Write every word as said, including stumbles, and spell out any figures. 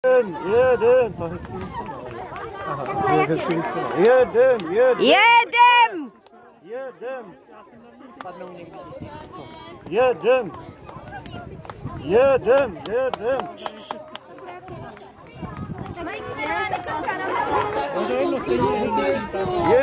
Jeden, jeden, to hezký vysvětlení. Aha, je hezký vysvětlení. Jeden, jeden. Jedem! Jedem. Jedem. Jedem, jedem. Tak,